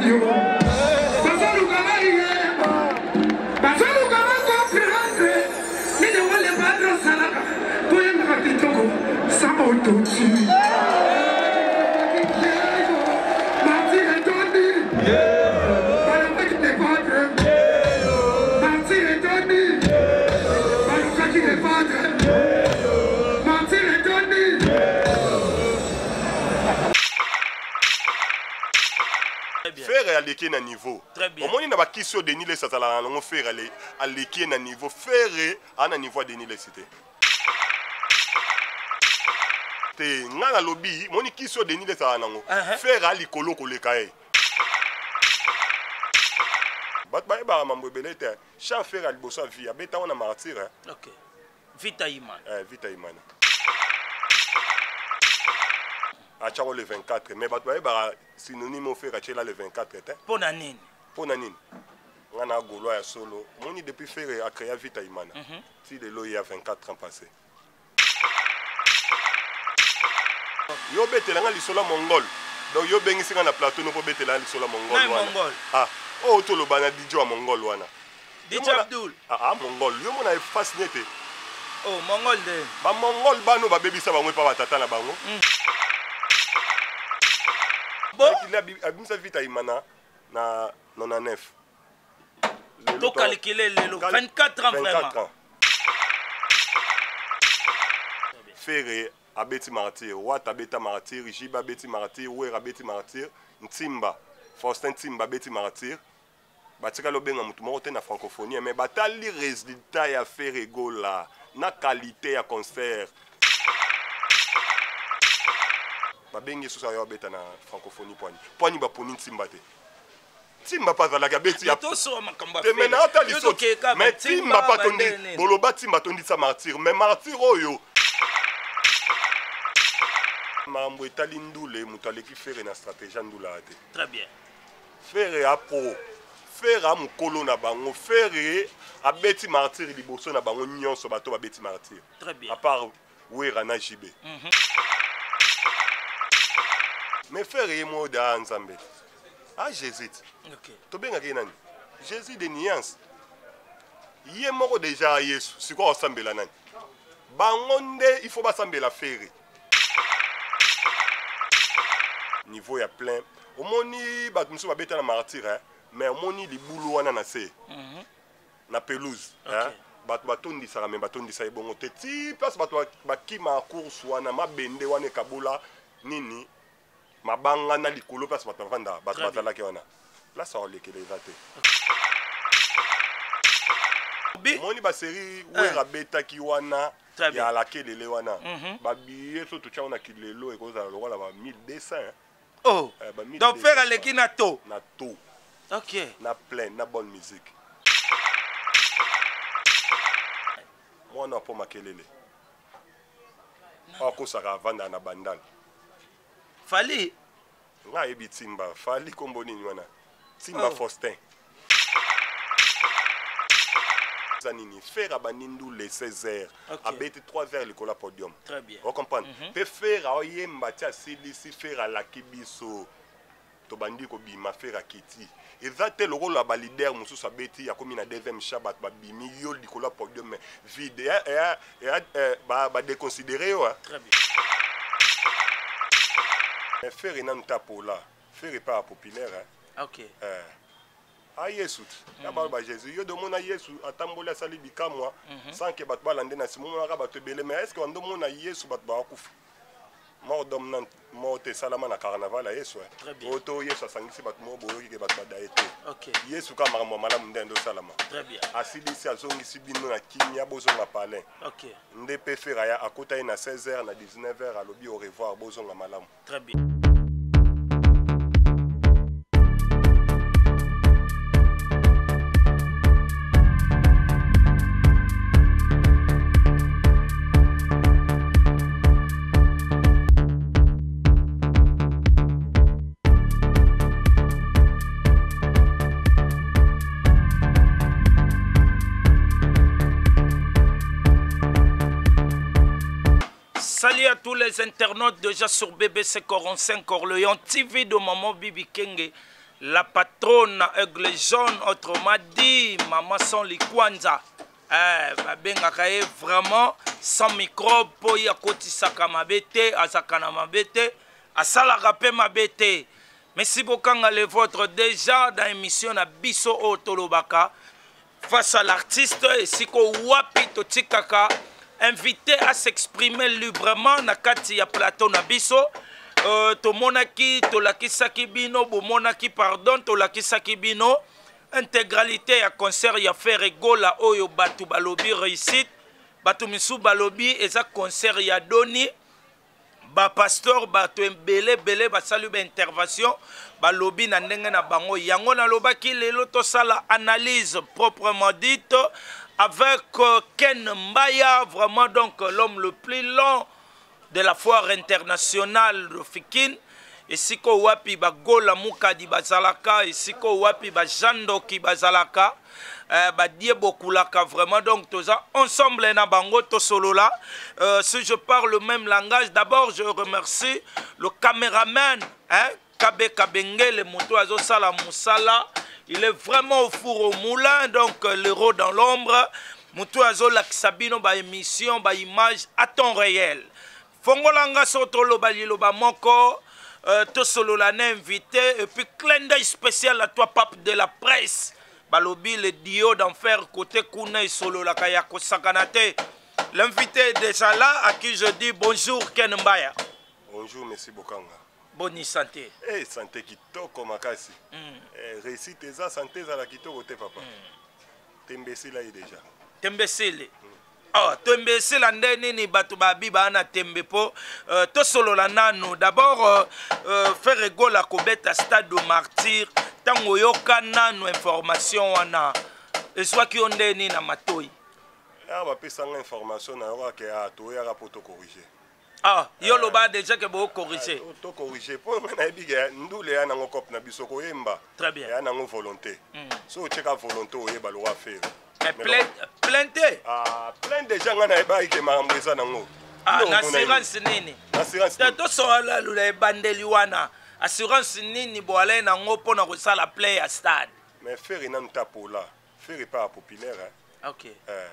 Faire aller na niveau. Très bien. Au moins il n'a pas qui sur Denis les satala on faire aller na niveau faire à un niveau Denis les cité. Te ngana lobby moni qui sur Denis les satala nango faire ali kolo kolekae. Bat ba ba mambo belete cha faire ali bossa vie abeta on a martyr. OK. Vita Iman. Vita Iman. A Charo le 24, mais bah synonyme au faire le 24 était. Pour Nanine. Pour Nanine. On a Golo à solo. Moni depuis faire à créer Vita Imana. Si le lot il y a 24 ans passé. Yo bete la ngali solo mongol. Donc yo bengi singa na plateau no po bete la solo mongol wana. Ah, oh to lo bana dijo a mongol wana. Dijo Abdul. Ah mongol. Yo mona e fasciné. Oh mongol de. Ba mongol bano ba bebisa ba ngwe pa batata na bango. Bon. Il a abimisa Vita Imana na 99. To calculer le 24 ans vraiment. 24 ans. Ferré abeti martyr, Wat abeta martyr, Jiba abeti martyr, Ouer abeti martyr, Ntimba, Faustin Ntimba abeti martyr. Batika lo benga mutu moko te na francophonie mais batali résultat ya Ferré gola na qualité ya concert. Babengi sosa yo beta na francophonie poani ba poni Ntimba te. Ntimba pas la gabeti ya to so makamba te mena atali so mais Ntimba pas tondi boloba Ntimba tondi sa martyr mais martyr oyo mambo etali ndule mutu aleki Ferré na stratégie ndula te. Très bien. Ferré a pro Ferré a mukolo na bango Ferré a beti martyr liboso na bango nyonso bato ba beti martyr. Très bien. À part Ouera na Jibé. Mais Ferré mo da Nzambe. Ah Jésus. OK. To benga kenani? Jésus de nuance. Yé moko déjà Yesu, siko osambela nani? Bangonde il faut ba sambela Ferré. Niveau ya plein. Omoni ba muso ba beta na martyr mais omoni libulu wana na se. Na pelouse, bato batondi sara me batondi sa ebongo te ti place bato bakima course wana mabende wana kabula nini mabanga na likolo place bato bavanda bato batalaki wana place olekele evate. Omoni ba série Ouera betaki wana ya lakelele wana babiye so tocha wana kilelo ekozala lokola ba 1200. Oh, donc faire à l'équipe na to. Na to. OK. Na plein, na bonne musique. Moi na po makelele. Oko saka vanda na bandal. Fali. Nga ebi Timba, Fali kombo nini wana. Timba Faustin. Zanini faire abanindu les 16h. Abete 3h le cola podium. Très bien. Vous comprenez? Pe faire oyemba tia silisi faire à la kibiso. To bandi ko bima faire akiti. Ezate le rôle ba leader musu sabeti ya komi na deuxième shabat ba bimi yo le cola podium vide ba déconsidérer yo. Très bien. Mais faire nan tapo là. Faire pas populaire OK. Ah Yesu, ba Jésus, yo demona Yesu atambola sali bikamwa sans que bat balande na simono na ba tebele mais est-ce que on demona Yesu bat ba kufa. Mort d'homme nan morte salama na carnaval Yesu. Oto Yesu sangisi bat mo boyoki ke bat badaete. OK. Yesu ka maramo malamu ndendo salama. Très bien. Asili si azongisi bino na kimia bozonga palin. OK. Ndepe fera ya akota na 16h na 19h alobi au revoir bozonga malamu. Très bien. Salut à tous les internautes déjà sur BBC 45 Orléans TV de Maman Bibi Kenge. la patronne Aigle Jaune, autrement dit, Maman Son Likwanza. Babengaka ye vraiment sans microbe po ya kotisaka mabete, azakana mabete, asalaka pe mabete. Merci beaucoup le vôtre déjà dans l'émission na biso otolobaka face à l'artiste et siko wapi totikaka invité à s'exprimer librement na kati ya plateau na biso. Tomonaki tolakisaki bino bomonaki pardon tolakisaki bino intégralité ya concert ya faire egola oyo batu balobi réussite batu misu balobi eza concert ya doni ba pasteur batu ebele bele basali ba intervention balobi na ndenge na bango yango na lobaki lelo to sala analyse proprement dite avec Ken Mbaya, vraiment donc l'homme le plus long de la foire internationale de Fikine. Et si ko wapi ba gola mukadi bazalaka, et si ko wapi ba jando ki bazalaka, ba die bokulaka vraiment donc toza ensemble na bango to solo là. Si je parle le même langage, d'abord je remercie le caméraman, hein, Kabe Kabengele Moto Azo Sala Moussala. Il est vraiment au four au moulin, donc l'héros dans l'ombre. Moto Azo Laksabino ba émission, ba image à temps réel. Fongolanga Sotolo Baliloba Moko. Tosolo l'a invité et puis clin d'œil spécial à toi pape de la presse balobi le dio d'enfer côté Kouna solo la Kayako Sakanate. L'invité est déjà là à qui je dis bonjour Ken Mbaya. Bonjour merci Bokanga. Bonne santé. Eh santé kitoko makasi. Réussite eza santé za la kitoko te papa. Tembesila déjà. Tembesile. Oh, tembe c'est la ni batu babi bana tembe po to solo la nano d'abord faire rigolo à kobeta stade de martyr tango yoka nano information wana et soit qui onde ni na matoi ah ba pesa information na yoka ke a to ya poto corriger ah yo loba déjà que bo corriger to corriger po na biga ndule ya na ngokop na bisoko yemba très bien ya na ngo volonté so cheka volonté oyeba lo wa faire. Plainte. Ah, plein de gens na eba ke mambreza nango. Ah, assurance nini? Assurance. To so la lula bandeli wana. Assurance nini bo ale nango pona ko sala play à stade. Mais faire ina ntapola. Faire pas populaire hein. OK.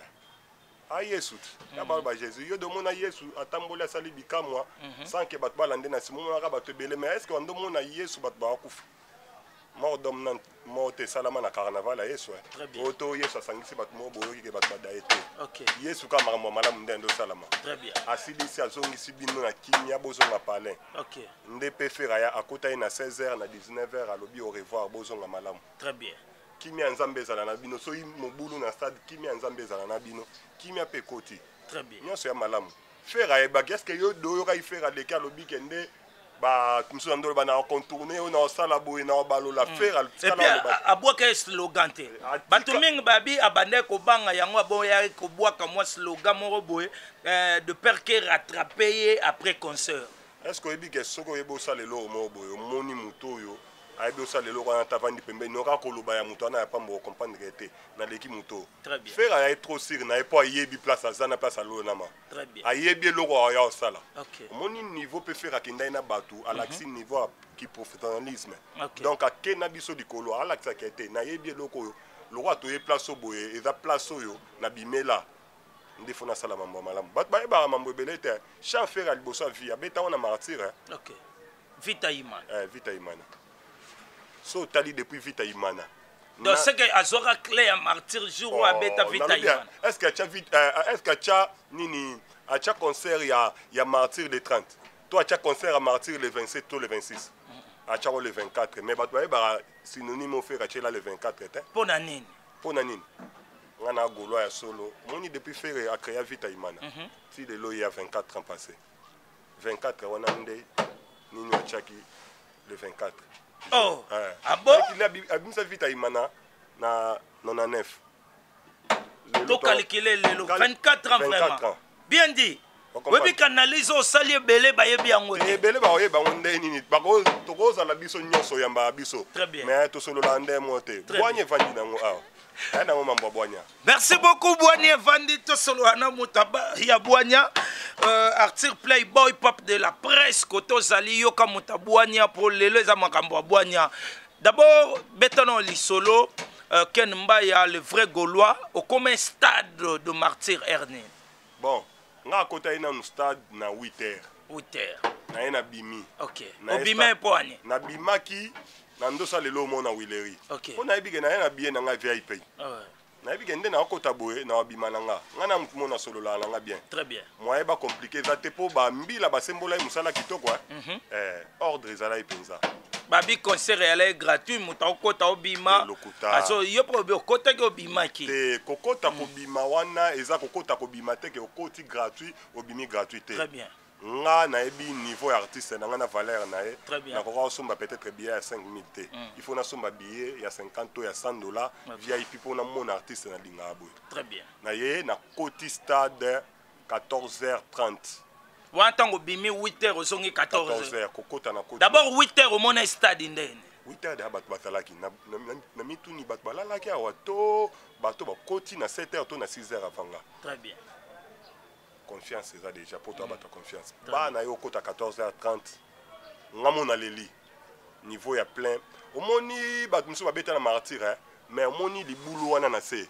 Ah Yesu. Ya ba Jésus yo domona Yesu atambola sali bikamwa sans que bat balande na simon ka bat belé mais est-ce que on domona Yesu bat ba kufa? Mort dominant mort salama na carnaval à Yesu. Auto Yesu sangisi bat mo boyo ki bat badaete. OK. Yesu ka maramo malamu ndendo salama. Très bien. Asili si azongisi bino na kimia bozonga palin. OK. Ndepe fera ya akota na 16h na 19h alobi au revoir bozonga malamu. Très bien. Kimia nzambe zala na bino so mobulu na stade kimia nzambe zala na bino. Kimia pe koti. Très bien. Nyonso ya malamu. Fera ya ba qu'est-ce que yo do ka ifera leka lobi kende ba comme ça ndolo ba na contourner na sala boy na balola fera sala ba abwa ka slogan te batu mingi babi abande ko banga yango aboya ko bwa ka moi slogan moko boy de perque rattraper après concert est-ce que ebi ke soko yebo sala lo mo boy moni muto yo aibo sala lo kana tavandi pembe no ka koloba ya muto na pa mbo comprendre te na leki muto très bien fera ya trop sir na pas yebi place azana place alo na ma très bien ayebi lo ko ya sala OK moni niveau peut faire akenda na batu à l'axi niveau qui professionnalisme okay. Donc à kena biso dikolo à l'axi kete na yebi lo ko lo roi to ye place o boye eza place yo na bimela ndefo na sala mambo malamu bat ba ba mambo belete cha faire al bossa vie abeta on a martyr hein. OK Vita Imana Vita Imana so tali depuis Vita Imana donc c'est que azora clé à martyr jour ou abeta Vita Imana est-ce que tu as est-ce que tu as nini a cha concert il y a martyr le 30 toi tu as concert à martyr le 27 toi le 26 a cha le 24 mais bat ba synonyme au faire là le 24 hein pona nini ngana golo ya solo moni depuis faire a créé Vita Imana si de lo il y a 24 ans passé 24 on a ndé nini a chaki le 24 oh ah bon il a abimsa Vita Imana na 99 to calculer le 24 ans vraiment bien dit oui canalise au salier belé ba yebi yango te belé ba oyeba onde nini bako tokoza la biso nyonso yamba biso mais to solo la ndé moté boanye vandi nango awa na mambo boanya merci beaucoup boanye vandi to solo ana mutaba ya boanya artiste playboy pop de la presse koto zali yo ka mutaboanya pour lelo za makambo boanya D'abord, Bétanon Lissolo, Ken Mbaya, le vrai Gaulois, au commun stade de martyr Ernest. Bon, on a côté un stade na 8h. 8h. Na bimi. Ok. Obima poani. Na bimaki, na ndosa lelo mona Wileri. Ok. On a bigé na bien na VIP. Na bigé ndé na kota boye na bima nanga. Ngana mutu mona solo la nga bien. Très bien. Moi ba compliqué za tepo ba mbila ba sembola musala kitoko ordre ezala ipenza. Babi concert est gratuit, muta kota obima. Aso yo probe kota ke obima ki. Te kokota ko bima wana eza kokota ko bima te ke okoti gratuit obimi gratuité. Très bien. Nga na ebi niveau artiste na nga na valeur na e. Très bien. Na koko somba peut-être billet à 5000 te. Il faut na somba billet ya 50 ou ya 100 $. VIP pour na mon artiste na linga aboy. Très bien. Na ye na Koti stade 14h30. Wantango bimi 8h au songi 14h kokota na Koti. D'abord 8h au mon stade ndene. 8h de bato batalaki na mituni bato balalaki awa to bato ba Koti na 7h to na 6h avanga. Très bien. Confiance ça déjà pour toi battre confiance. Ba na yo kota 14h30. Ngamo na leli. Niveau ya plein. Au moni bato muso ba beta na martyr mais moni libulu wana na se.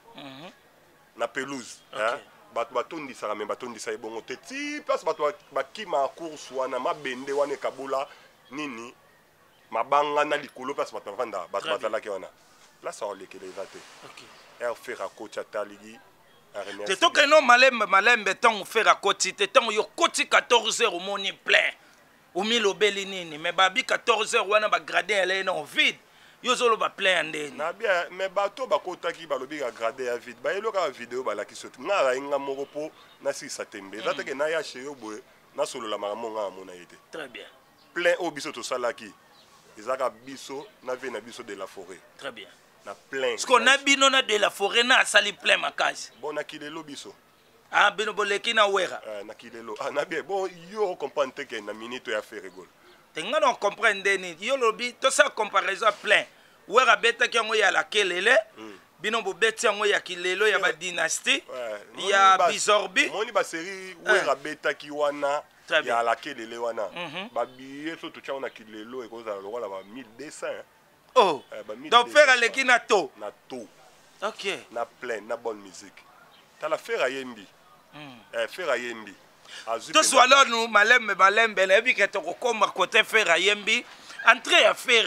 Na pelouse bato batondi sara me batondi sa ebongo te ti place bato bakima course wana mabende wana kabula nini mabanga na likolo place bato bavanda bato batalaki wana. Là ça on lekele ezate. OK. Er faire coach ataligi. C'est tout que non malembe tant faire à côté tant yo côté 14h au moni plein au milo belinini mais babi 14h wana ba grader elle est non vide yo zolo ba plein ndeni na bien mais bato ba kota ki ba lobi ga grader ya vide ba eloka vidéo ba la ki sotu ngara inga moko po na si satembe zate ke na ya chéyo boye na solo la mama nga mona yete. Très bien. Plein au biso to salaki ezaka biso na vie na biso de la forêt. Très bien. Na plein. Ce qu'on a bino na de la forêt na sali plein makasi. Bon na kilelo biso. Ah bino boleki na wera. Na kilelo. Ah na bien bon yo comprendre que na minute ya faire rigole. Tenga non comprendre ni yo lobi to sa comparaison plein. Wera beta ki ngo ya la kelele. Bino bo beti ngo ya kilelo ya ba dynastie. Ya bizorbi. Moni ba série wera beta ki wana ya la kelele wana. Ba billet so to cha na kilelo e ko za lokola ba 1200. Oh, donc faire à l'équipe na to. Na to. Ok. Na plein, na bonne musique. T'as la faire à Yembi. Faire à Yembi. Tout soit là nous malembe na ebi que to koma côté faire à Yembi. Entrer à faire.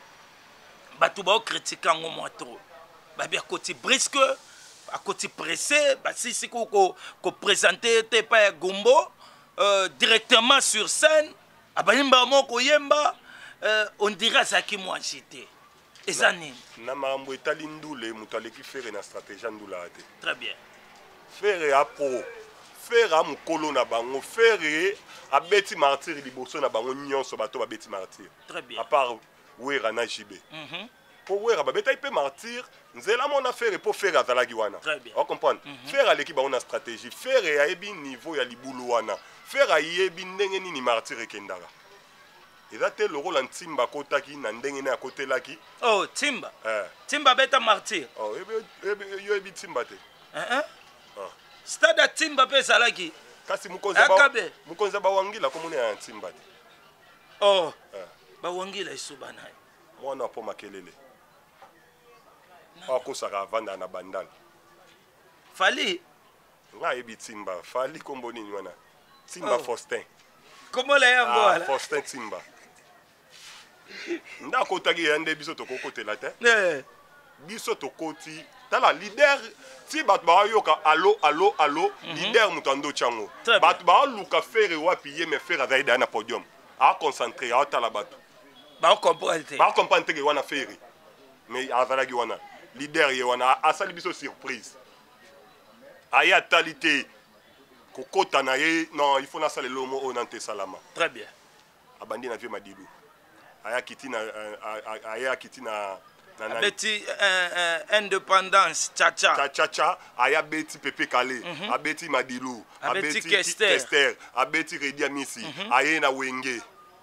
Batu ba critiquer ngo mo trop. Ba bien côté brisque, à côté pressé, ba si ko présenter te pas Gumbo directement sur scène. Abayimba moko yemba on dirait ça qui moi j'étais. Na marambo etali ndule mutu aleki fere na stratégie ndula ate. Très bien. Fere a pro. Fere a mukolo na bango. Fere a beti martyr liboso na bango nyonso bato ba beti martyr. Très bien. À part Wera na JB. Pour Wera ba beta ipe martyr, nzela mona fere po fere azalaki wana. Très bien. On comprend. Fere aleki bango na stratégie. Fere a ebi niveau ya libulu wana. Fere a yebi ndenge nini martyr ekendaka. Ezate le rôle en Timba kotaki na ndenge na kotelaki. Oh, Timba. Timba beta martyr. Oh, yo ebi Timba te. Stade Timba pe salaki. Kasi mukonza ba wangila komune ya Timba te. Oh. Ba wangila isubana. Mwana po makelele. Ako saka vanda na bandal. Fali. Nga ebi Timba, Fali kombo nini wana. Timba Faustin. Comment la yango wala? Faustin Timba. Nda kotaki yande biso to kokotela te. Biso to koti. Tala leader ti bat ba yoka allo leader mutando chango. Bat ba luka fere wapi ye me fere zaida na podium. A concentrer a tala batu. Ba comprendre. Ba comprendre ke wana fere. Mais azala ki wana leader ye wana asali biso surprise. Aya talité kokota na ye non il faut na sala lomo onante salama. Très bien. Abandi na vie madilu. Aya kitina na beti indépendance cha aya beti Pepe Kale abeti Madilu abeti Kester abeti Redia Misi aye na Wenge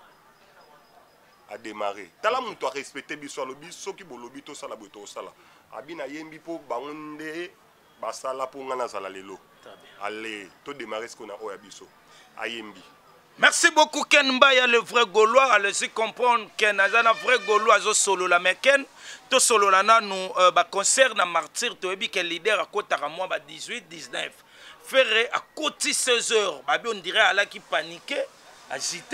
a démarrer tala muto a respecter biso lobi soki bolobi to sala boto sala abina yembi po bangonde basala po ngana sala lelo allez to démarrer ce qu'on a oya biso ayembi Merci beaucoup Ken Mbaya, le vrai Gaulois. Allez-y comprendre Ken Azana vrai Gaulois zo solo la mais Ken to solo la na nous concert na martyr to ebi que leader à côté à moi 18 19 faire à côté 16 heures on dirait à la qui paniquait agité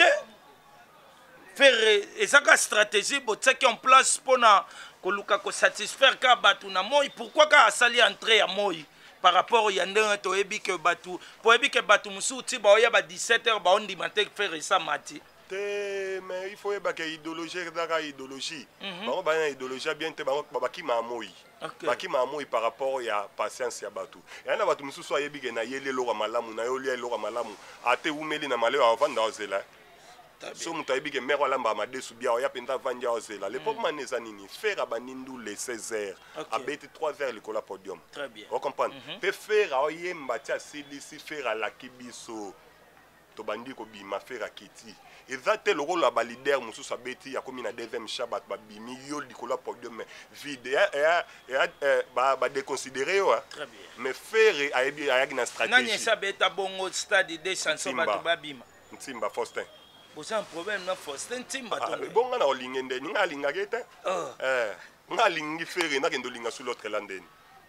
faire et ça ka stratégie pour ça qui en place pour na ko luka ko satisfaire ka batu na moi pourquoi ka sali entrer à moi par rapport au yandeng to ebi que batu pour ebi que batu musu ti ba ya ba 17h ba on dit matin faire ça mati mais il faut que idéologie daka idéologie ba ba idéologie bien te ba ki ma moi ba ki ma moi par rapport ya patience ya batu ya na batu musu so ebi que na yele lo malamu na yo le lo malamu ate umeli na maleo avant d'ozela so mutu ayebi ke mère walamba amadesu bia oya penta vanja ozela le pauvre man eza nini faire abanindu les 16h abeti 3h likola podium o comprendre pe faire oyemba tia silisi faire alaki biso to bandi ko bima faire akiti eza te lokolo ya balider mosusu abeti yakomi na deuxième shabat babimi yo likola podium vide badéconsidéré yo mais faire ayebi ayaki na stratégie nani esabeta bongo stade de chanson bato babima Ntimba Faustin. Vous avez un problème na Faustin Ntimba donc. Bon na olingende ni ngalinga gete. Ngalingi fere na kendo linga sur l'autre landeni.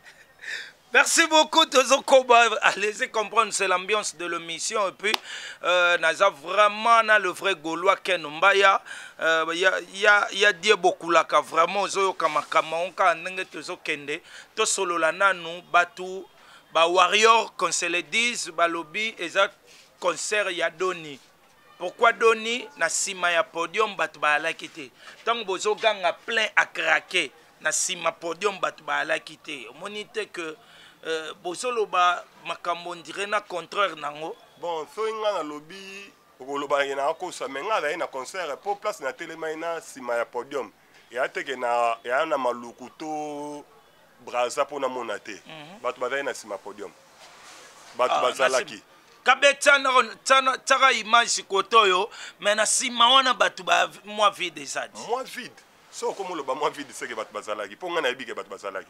Merci beaucoup Tozokoba. Allez-y comprendre, c'est l'ambiance de l'émission. Et puis, naza vraiment na le vrai Gaulois Ken Mbaya. Il y a dit beaucoup là, vraiment, zo kamakama onka nenge tozo kende. To solo la nanu batu ba warrior, qu'on se le dise, ba lobby, et ça concert ya doni. Pourquoi doni na sima ya podium batu ba la kité. Tant bozo ganga plein à craquer na sima podium batu ba la kité. Monite que bosolo ba makambo ndire na contraire nango. Bon, so inga na lobby okoloba na akosa menga na concert pour place na telema ina sima ya podium. Ya teke na ya na malukuto braza pona monate. Batu ba na sima podium. Batu bazalaki. Kabeta na tara image kotoyo mais na sima wana batu ba moi vide ça. Moi vide. So comme le ba moi vide c'est que batu bazalaki. Ponga na ebike batu bazalaki.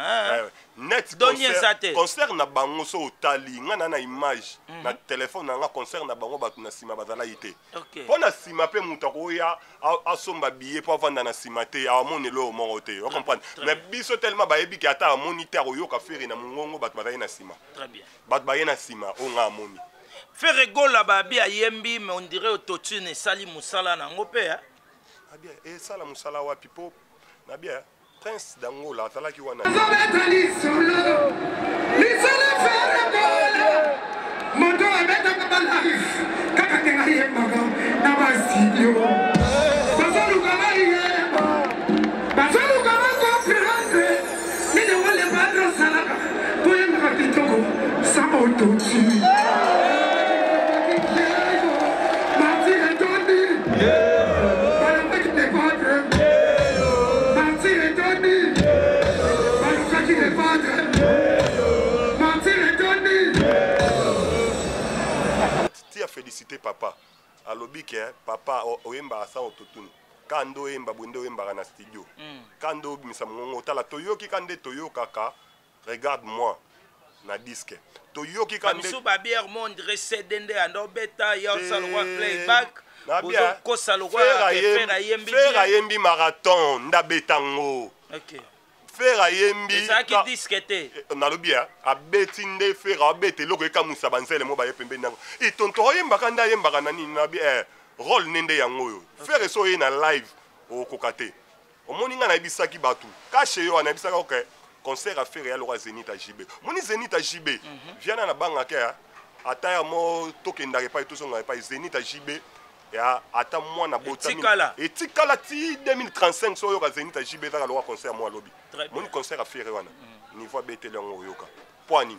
Net concert na bango so otali nga na image na téléphone na concert na bango batu na sima bazala ite pona sima pe mutu ko ya asomba billet po vanda na sima te amone lo mo te o comprendre mais biso tellement ba yebi ki ata moniteur oyo ka faire na mungongo batu bazala na sima très bien batu ba na sima o nga amoni faire gola ba bi ayembi mais on dirait autotune sali musala na ngope ah bien et sala musala wa pipo na bien Prince d'Angola, t'as qui wana. Féliciter papa. Alobi ke papa oyemba sa ototuni. Kando oyemba bunde oyemba na studio. Kando bimisa mongo tala toyoki kande toyo kaka. Regarde-moi na disque. Toyoki kande. Misu babier monde recedende ando beta ya salwa playback. Bozo ko salwa faire ayembi marathon nda betango. OK. Faire ayembi ça qui disquette na lobia abeti nde faire abete loko ekamusa banzele mo baye pembe nango e tonto oyemba kanda yemba kana nini na bi rôle nende yango yo faire so ye na live o kokate omoni nga na bisaki batu cache yo na bisaka OK concert à faire ya lo Zenith JB moni Zenith JB viana na banga ke ata ya mo tokenda ke pa to songa pa Zenith JB ya ata mwana botami etikala ti 2035 so yo ka Zenith JB za lo concert mo lobi mon concert à faire wana niveau betele ngo yoka poani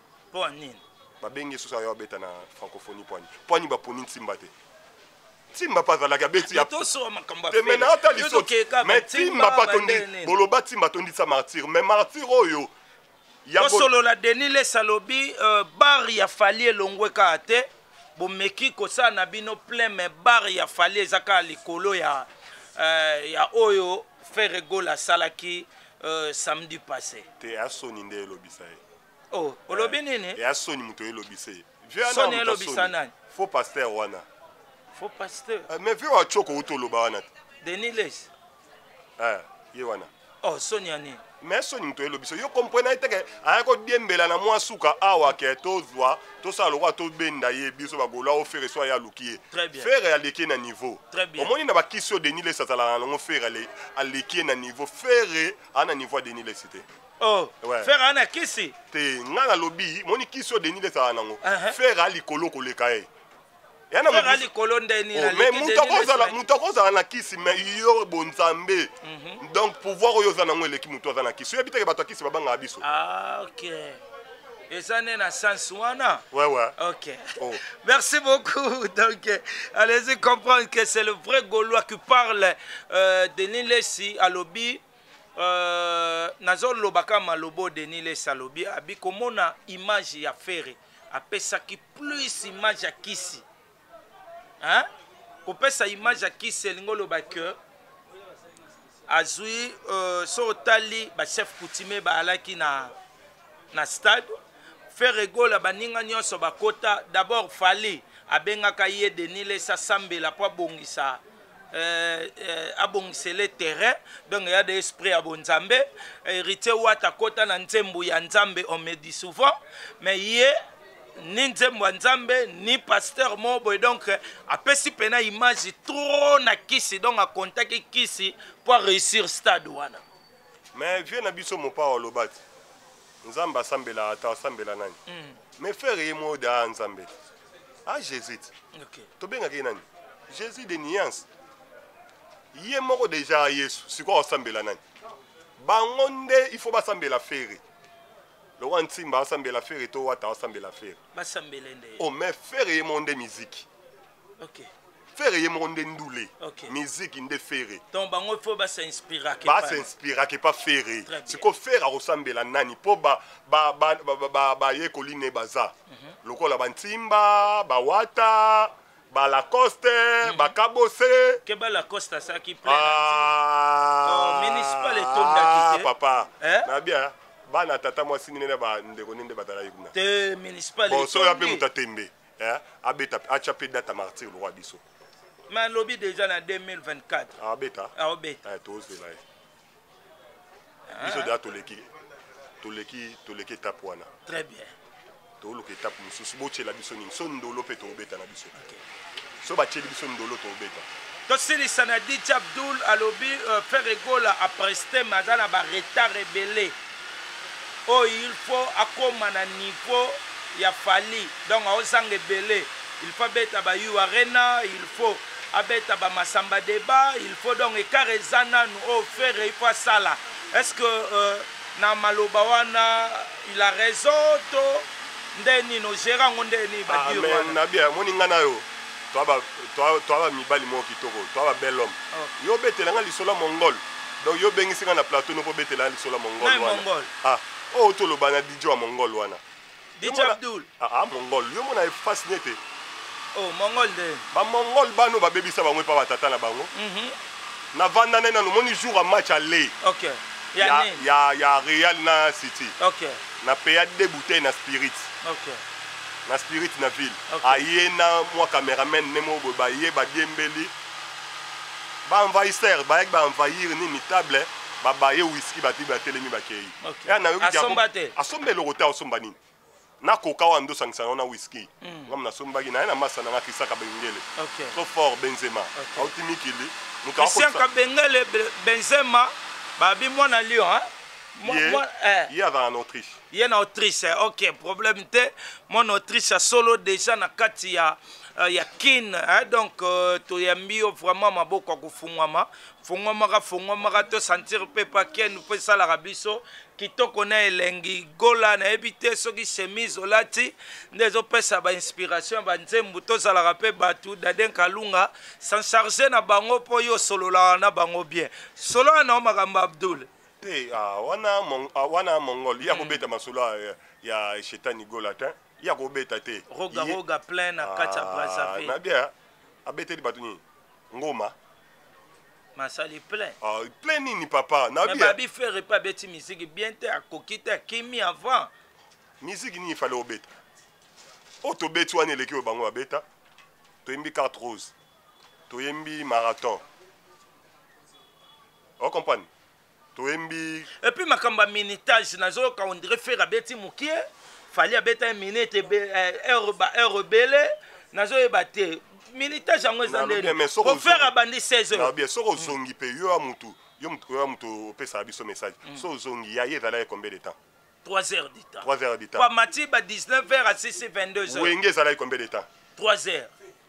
ba bengi so yo beta na francophonie poani ba poni Ntimba te Ntimba pa za la ka beti ya to so makamba te mena ata liso mais Ntimba pa tondi boloba Ntimba tondi sa martyr mais martyr oyo ya solo la Denis le salobi bar ya fali elongwe ka te bomeki kosa na bino plein mais bar ya fali ezaka likolo ya oyo faire gola salaki samedi passé te asoni nde lobisa oh olobi nini e asoni muto elobisa soni elobisa nani faux pasteur wana faux pasteur. Mais vieux wa choko utoloba wana. Denis Les. Ye wana. Oh, Sonia ni. Mais Sonia to elobiso yo comprendre ite ke ayako diembela na mwa suka awa ke tozwa to sala kwa to benda ye biso bagola o faire so ya lukie. Faire ya leki na niveau. Omoni na bakisio Denis Les azala na ngo faire a leki na niveau. Faire ana niveau Denis Les cité. Oh, faire ana kisi. Te ngana lobi moni kisio Denis Les azala nango. Faire a likolo koleka ye. Faire ali kolonde ni na mais mutakoza na kisi mais yo bonzambe. Donc pouvoir yo za nango eleki muto za na kisi. Yo biteke bato kisi babanga biso. Ah OK. Et ça n'est na sens wana. Ouais. OK. Oh. Merci beaucoup. Donc allez-y comprendre que c'est le vrai Gaulois qui parle Denis Les à lobby nazol lobaka malobo Denis Les à lobby abi komona image ya Ferre apesa ki plus image ya kisi. Hein? Kopesa image à qui c'est l'ingolo bakke azui sotali ba chef coutumier ba alaki na stade faire rigola baninga nyonso bakota d'abord fali abengaka ye Denis Les sambela po bongisa abongisele terrain donc il y a des esprits à bonzambe héritier wata kota na nzembu ya nzambe on me dit souvent mais ye ni nzembo nzambe ni pasteur mobo donc apesi pena image trop na kisi donc a contacter kisi pour réussir stade wana mais vieux na biso mo pa olobati nzamba sambela ata sambela nani mais faire yemo da nzambe Jésus to benga ke nani Jésus de nuance yemo déjà Yesu siko sambela nani bangonde il faut ba sambela faire. Le one team va assembler la faire et toi tu assembler la faire. Oh mais faire et monde musique. OK. Faire et monde ndoulé. Musique inde faire. Donc bango faut ba s'inspirer que pas s'inspirer que pas faire. C'est quoi faire à ressembler la nani po ba ye colline baza. Lokola bantimba, ba wata, ba Lacoste, ba Cabose. Que ba Lacoste ça qui plaît. Municipal et tombe d'acquitter. Papa. Na bien. Bana tata moi sinine ba ndeko ninde batala yikuna te municipal bon so ya pe mutatembe abeta achape data martyr le roi biso mais lobby déjà en 2024 abeta to zela biso da toleki tape wana très bien to loke tape mususu bochela biso ni so ndolo pe to beta na biso so ba cheli biso ndolo to beta to sili sana DJ Abdul a lobby faire rigola a prester mazana ba retard rebelle. Oh, il faut accompagner à niveau il a fallu donc au sangue belé il faut beta ba yu arena il faut abeta ba masamba débat il faut donc ekarezana nous faire il faut ça là est-ce que na maloba wana il a raison to ndeni no gérant ndeni ba yu wana na bien moninga na yo toi mibali mo kitoko toi bel homme yo betela nga lisola mongol donc yo bengisi nga na plateau no po betela lisola mongol wana oh to lo bana DJ wa mongol wana DJ Abdul mongol yo mona fasciné oh mongol de ba mongol bano ba bebisa ba mwe pa batata na bango na vanda na no moni jour a match aller OK ya Real na City OK na paya de bouteille na Spirit OK na Spirit na ville ayena moi cameraman nemo ba ye ba diembeli ba envahisseur ba envahir ni table baba ye whisky bati batelemi bakei asombe le rota osomba nini na koka wa ndo sangisa na whisky ngam na sombaki na na masa na Kisaka Bengele trop fort Benzema autimikili muka Kisaka Bengele Benzema babi mwana Lyon il y a en Autriche il y a en Autriche OK problème te mon Autriche solo déjà na kati ya kin donc to yambio vraiment maboko kufungwama fungwama to sentir pe pa ken pe sala rabiso kitoko na elengi gola na ebite soki chemise olati ndezo pesa ba inspiration ba nzembu to sala rapé batu daden kalunga sans charger na bango po yo solo la na bango bien solo na magamba Abdul wana mongol ya ko beta masolo ya shetani gola ta ya ko beta te roga plein na kacha plaza na bien abete di batuni ngoma masali plein plein nini papa na bien babi faire pas beti musique bien te akokita kimi avant musique ni fallait obeta to beti wana leki bango abeta to imbi carte rose toyembi marathon. On comprend? Toyembi. Et puis makamba minutage nazo ka on dirait faire abeti mukie, fallait abeta une minute heure belé, nazo ebate minutage yango ezandeli. Pour faire abandi 16 heures. Na bien soko zongi pe yo amutu. Yo mutu pesa biso message. So zongi ya yezala combien de temps? 3 heures du temps. 3 heures du temps. Kwa matiba 19h à 6 22h. Wenge ezala combien de temps? 3 heures.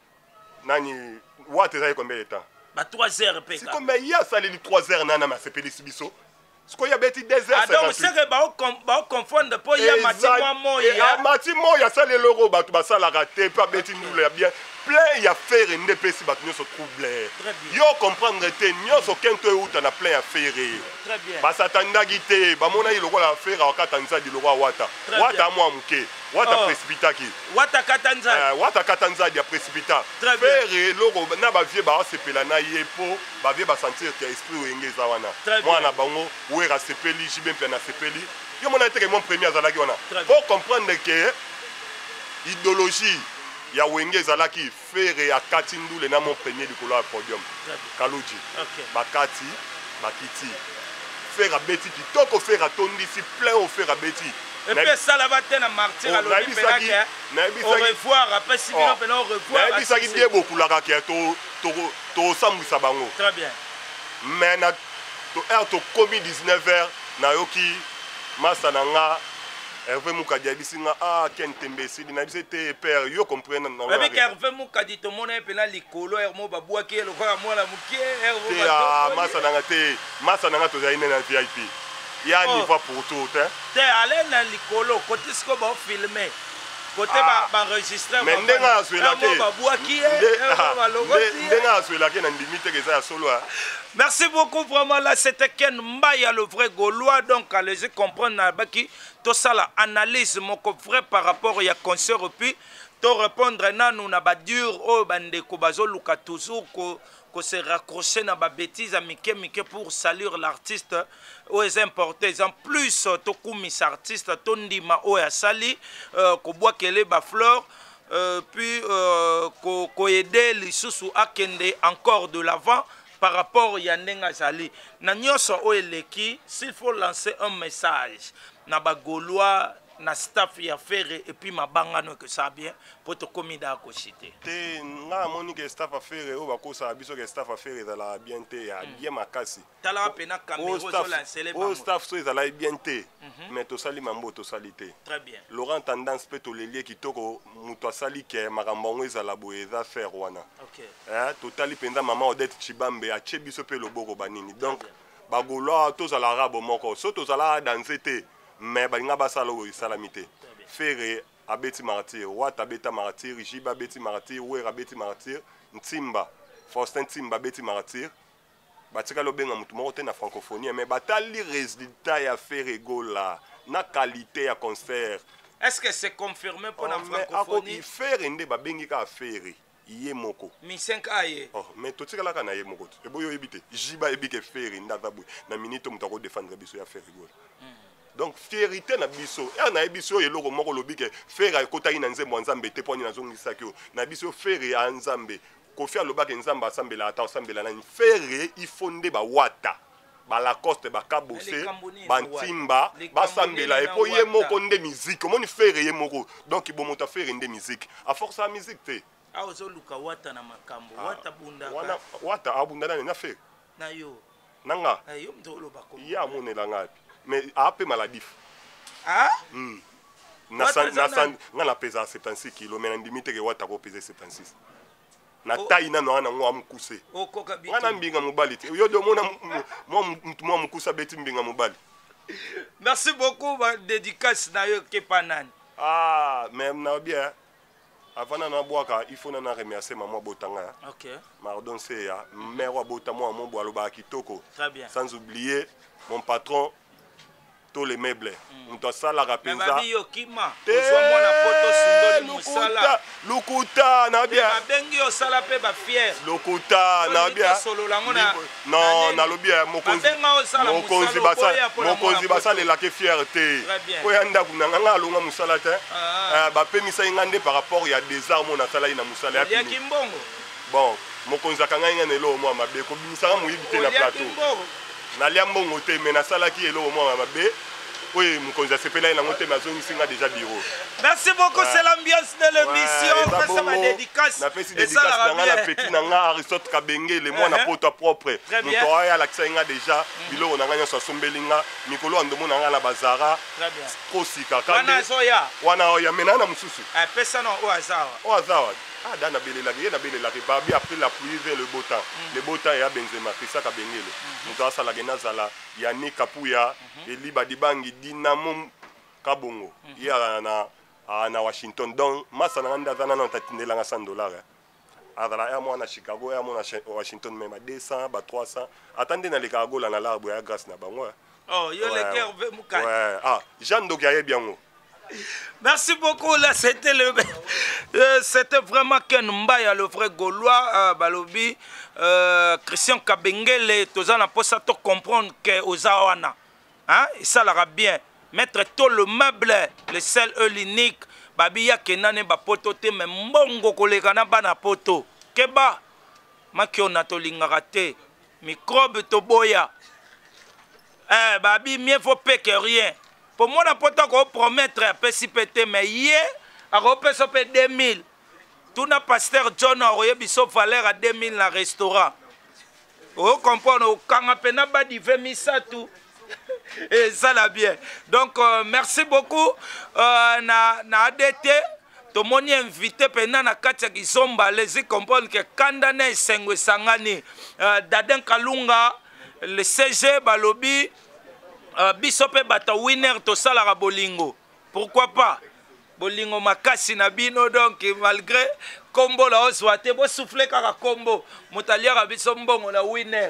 Nani what ezala combien de temps? Ba 3 heures peka. C'est comme il y a salé 3 heures nana ma sepeli biso. Ce qu'il y a beti 2 heures. Ah donc c'est que ba confondre po ya matima moya. Matima moya salé l'euro ba tu ba sala raté pas beti nous bien. Plein ya faire inde pesi ba tu se trouble. Yo comprendre te nyoso kento uta na plein ya faire. Très bien. Ba satanda gité ba mona iloko la faire akata nza di loko wata. Wata mo amuke. Wata précipita ki. Wata katanza. Wata katanza dia précipita. Faire loko na ba vie ba sepela na yepo ba vie ba sentir que esprit wengeza wana. Moi na bango wera sepeli jibempe na sepeli. Yo mona te que mon premier azalaki wana. Faut comprendre que idéologie ya wenge ezalaki faire ya kati ndule na mon premier likolo ya podium Kaloji bakati bakiti faire abeti kitoko faire atondisi plein au faire abeti et puis ça là va te na martyr alors au revoir après si bien au revoir na bisaki die beaucoup la ka to sambwisa bango très bien mais na to heure to komi 19h na yoki masa nanga Hervé Moukadi a dit Ken Tembesi, il a dit père, yo comprendre non. Mais Hervé Moukadi to mona pena likolo Hermo babua ke lo kwa moi la mukie Hervé. Ah masa nanga to zaine na VIP. Ya niveau pour tout hein. Te aller na likolo côté ce ko ba filmer. Côté ba enregistrer. Mais ndenga azwela ke. Babua ki ba logo ti. Ndenga azwela ke na limite ke za solo. Merci beaucoup vraiment là c'était Ken Mbaya le vrai Gaulois donc allez comprendre baki tout ça la analyse mon vrai par rapport à concert puis to répondre na nous na ba dur o bande ko bazo luka toujours ko se raccrocher na ba bêtise à mike pour saluer l'artiste aux importés en plus to kumis artiste to ndima o ya sali ko bois kele ba fleur puis ko aider les sous akende encore de l'avant par rapport à Ndenga Zali. Na nyoso o eleki, s'il faut lancer un message, na ba Gaulois, na staff ya faire et puis ma bangano que ça bien pour te comida à cité. Te nga moni que staff à faire o ba ko sa biso que staff à faire dans la bien te ya bien makasi. Tala pena caméra sur la célèbre. O staff so ezala bien te. Mais to sali mambo to salite. Très bien. Laurent tendance peut to lelie kitoko muto sali ke makambo ezala boeza faire wana. OK. To tali penza maman Odette Chibambe a chebiso pe loboko banini. Donc ba Gaulois to za l'arabe moko so to za danser te. Mais balinga basala o salamité faire abeti martyr wat abeta martyr jiba abeti martyr wera abeti martyr ntimba Faustin Ntimba abeti martyr batika lobenga mutu moko te na francophonie mais batali résultat ya faire egola na qualité ya concert. Est-ce que c'est confirmé pour la francophonie faire ende babengi ka faire iye moko mi 5 aye mais totika la kana ye moko e boyo ebite jiba ebike faire ndaza boy na minute mutako défendre biso ya faire egola. Donc fierté na biso et na biso eloko moko lobi ke faire kota ina nzembo nzambe te poni nazongisa kyo na biso faire ya nzambe ko faire lobaka nzamba asambela ata asambela na faire ifonde ba wata ba Lacoste ba kabose ba ntimba ba sambela et po ye moko nde musique moni faire ye moko donc ibomota faire nde musique à force la musique te a ozo luka wata na makambo wata bunda wata abunda na faire na yo nanga yo mtolo bako ya monela ngapi mais après maladif ah na pesa 76 kg mais na limite ke wata ko pesa 76 na taille na no ana ngo amkuse okoka bi wana mbinga mobali te yo do mona mo mkusa beti mbinga mobali. Merci beaucoup ba dédicace na yo ke panani même na bien avant na boaka il faut na remercier maman Botanga. OK Mardon c'est ya mère wa Botamo mon bo aloba kitoko. Très bien. Sans oublier mon patron tous les meubles. Muto sala rapenza. Mais yokima. Ozwa mwana poto sundoli musala. Lukuta na bien. Babengi osala pe ba fier. Lukuta na bien. Non, na lo bien mokonzi basala la ke fierté. Oyanda kunanga ngalonga musala te. Ba pemisa ngande par rapport ya des armes na sala ina musala ya. Ya kimbongo. bon mokonzi akanga nga nelo mwa mabe ko bimisaka moyibi te na plateau na lia mbongo te mais nasalaki elo mwa mabe oui mokonzi asepela nango te mais azongisi nga déjà bureau. Merci beaucoup, c'est l'ambiance de l'émission. Ça ma dédicace. Na pesi dédicace na nga na petit na nga Aristote Kabenge le mwana poto propre. Moto aya la kisa nga déjà biloko na nga nyoso sombeli nga mikolo andomo na nga na bazara. Très bien. Kosika kande. Wana zoya. Wana oya mena na mususu. Pesa no o azawa. O azawa. Ah, dans la belle la Babi après la pluie vers le beau temps. Le beau temps, il y a Benzema, c'est ça qu'a Bengele. Nous avons la Genazala, Yannick Kapouya, Eli Badibangi, Dinamo Kabongo. Il y a na Washington. Donc, Massa Nanda Zana, on t'a tenu là $100. Alors, il y a moi à Chicago, il y a moi à Washington, même à 200, 300. Attendez, dans les cargos, là, l'arbre, il y a grâce à Bango. Oh, il y a les cœurs, ouais. Ah, Jean Dogaye bien. Merci beaucoup. Là, c'était c'était vraiment Ken Mbaya, le vrai Gaulois, Balobi, Christian Kabengele. Tous en pour ça, comprendre que Ozawana, hein, et ça l'ara bien. Mettre tout le meuble, le seul l'unique. Babia Kenane Bapoto, mais Mbongo Kolekana Bana Poto. Keba, Makio Natolingaraté, microbe Toboya. Babi, mieux vaut paix que rien. Pour moi, on peut promettre à PCPT, mais hier, à 2000. Tout le pasteur John a eu valeur à 2000 dans le restaurant. Vous comprenez, quand on a pas dit 20 ça tout. Et ça l'a bien. Donc, merci beaucoup. Na ADT, tout le monde est invité pendant la Katia Kizomba. Les comprendre que Kandane Sengwe Sangani, Daden Kalunga, le CG Balobi. Bisope bata winner to salara bolingo. Pourquoi pas? Bolingo makasi na bino donc malgré combo la oswate bo souffler kaka combo. Motaliara biso mbongo na winner.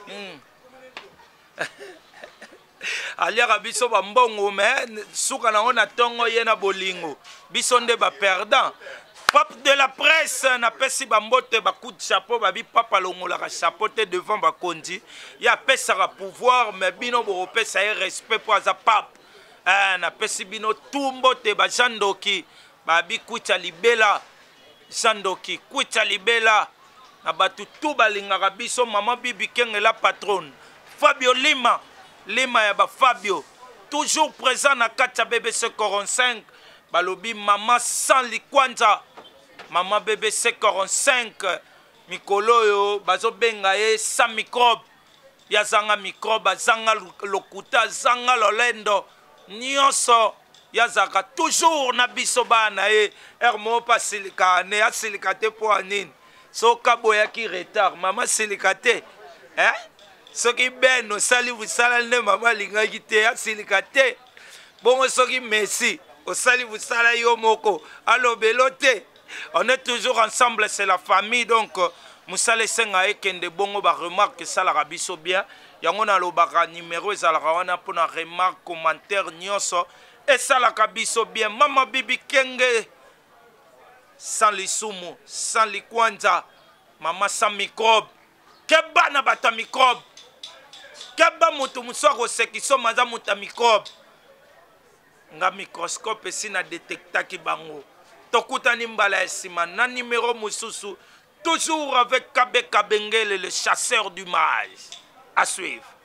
Aliara biso ba mbongo mais suka na ona tongo yena bolingo. Biso nde ba perdant. Pape de la presse n'a pas si bambote ba coup de chapeau babi papa longola ka chapeauté devant ba kondi ya pesa ka pouvoir mais bino bo pesa respect pour za pape na pesi bino tumbote ba jandoki babi kucha libela jandoki kucha libela na batu tu balinga biso maman bibi kenge la patronne Fabio Lima ya ba Fabio toujours présent na kacha BBC 45 balobi maman sans likwanza. Maman BBC 45 mikolo yo bazo benga ye sans microbe ya zanga microbe zanga lokuta zanga lolendo nyonso ya zaka toujours na biso bana ye hermo pa silika ne ya silikate po anine so kabo ya ki retard maman silikate hein soki beno sali vous sala ne maman linga kite ya silikate bongo soki Messi au sali vous sala yo moko allo belote. On est toujours ensemble, c'est la famille, donc Moussale Senga et Kende Bongo ba remarque ça la rabiso bien. Yango na lobaka numéro za la rawana pour na remarque commentaire nyonso et ça la kabiso bien. Maman Bibi Kenge sans les sumo, sans les kwanza, maman sans microbe. Keba na bata microbe. Keba mutu musoko sekiso maza muta microbe. Nga microscope si na détecta ki bango. Tokutani mbala esima na numéro mususu toujours avec Kabe Kabengele le chasseur du mal à suivre.